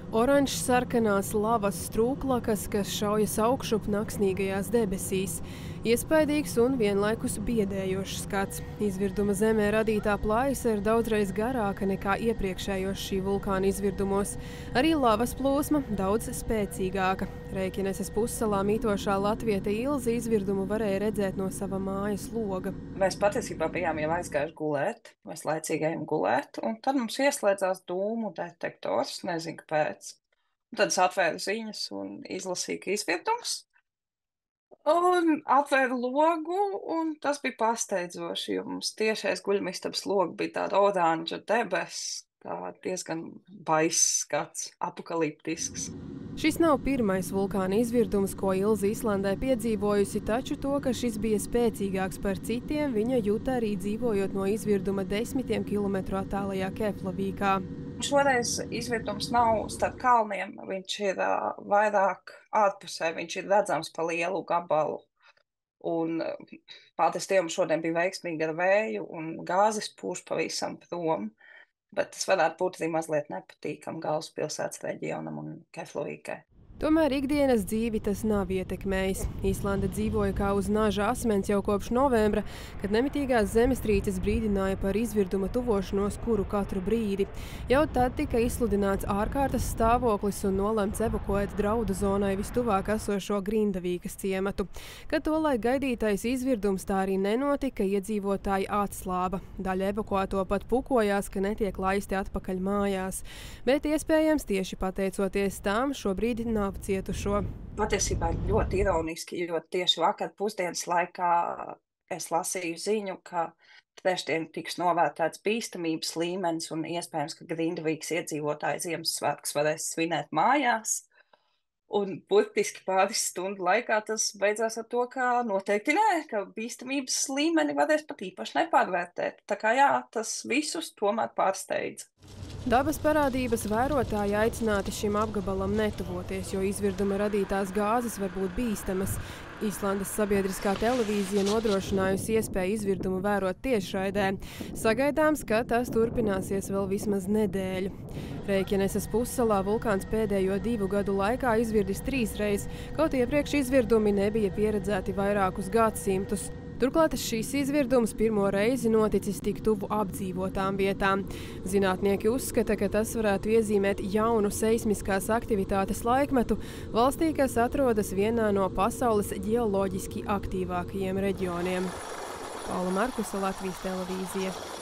Oranžs sarkanās lavas strūklakas, kas šaujas augšup naksnīgajās debesīs. Iespaidīgs un vienlaikus biedējošs skats. Izvirduma zemē radītā plājasa ir daudzreiz garāka nekā iepriekšējos šī vulkāna izvirdumos. Arī lavas plūsma daudz spēcīgāka. Reikjaneses pussalā mītošā latviete Ilze izvirdumu varēja redzēt no sava mājas loga. Mēs patiesībā bijām jau aizgājuši gulēt, mēs laicīgi ejam gulēt, un tad mums ieslēdzās dūmu detektors, nezinu kāpēc. Un tad es atvēru ziņas un izlasīju, ka izvirdums. Un atvēru logu, un tas bija pasteidzoši, jo mums tiešais guļamistabas loga bija tāda oranža debesis, tā diezgan baiss skats, apokaliptisks. Šis nav pirmais vulkāna izvirdums, ko Ilze Islandē piedzīvojusi, taču to, ka šis bija spēcīgāks par citiem, viņa jūta arī dzīvojot no izvirduma 10 kilometru attālajā Keflavīkā. Šoreiz izvirdums nav starp kalniem, viņš ir vairāk ārpusē, viņš ir redzams pa lielu gabalu. Un paldies Dievam, šodien bija veiksmīgi ar vēju un gāzes pūš pavisam prom. Bet tas varētu būt arī mazliet nepatīkam galvaspilsētas reģionam un Keflavīkai. Tomēr ikdienas dzīvi tas nav ietekmējis. Īslande dzīvoja kā uz naža asmens jau kopš novembra, kad nemitīgās zemestrīces brīdināja par izvirduma tuvošanos kuru katru brīdi. Jau tad tika izsludināts ārkārtas stāvoklis un nolemts evakuēt draudu zonai vistuvāk esošo Grindavīkas ciematu. Kad tolaik gaidītais izvirdums tā arī nenotika, iedzīvotāji atslāba. Daļa evakuēto pat pukojās, ka netiek laisti atpakaļ mājās. Bet iespējams tieši pateicoties tām šobrīd nav cietušo. Patiesībā ļoti ironiski, jo tieši vakar pusdienas laikā es lasīju ziņu, ka trešdien tiks novērtēts bīstamības līmenis un iespējams, ka Grindavīkas iedzīvotāji Ziemassvētkus varēs svinēt mājās. Un burtiski pāris stundu laikā tas beidzās ar to, ka noteikti nē, ka bīstamības līmeni varēs pat īpaši nepārvērtēt. Tā kā jā, tas visus tomēr pārsteidz. Dabas parādības vērotāji aicināti šim apgabalam netuvoties, jo izvirduma radītās gāzes var būt bīstamas. Īslandes sabiedriskā televīzija nodrošinājusi iespēju izvirdumu vērot tiešraidē. Sagaidāms, ka tas turpināsies vēl vismaz nedēļu. Reikjaneses pussalā vulkāns pēdējo 2 gadu laikā izvirdis 3 reizes, kaut iepriekš izvirdumi nebija pieredzēti vairākus gadsimtus. Turklāt šīs izvirdums pirmo reizi noticis tik tuvu apdzīvotām vietām. Zinātnieki uzskata, ka tas varētu iezīmēt jaunu seismiskās aktivitātes laikmetu valstī, kas atrodas vienā no pasaules ģeoloģiski aktīvākajiem reģioniem. Paula Markusa, Latvijas televīzija.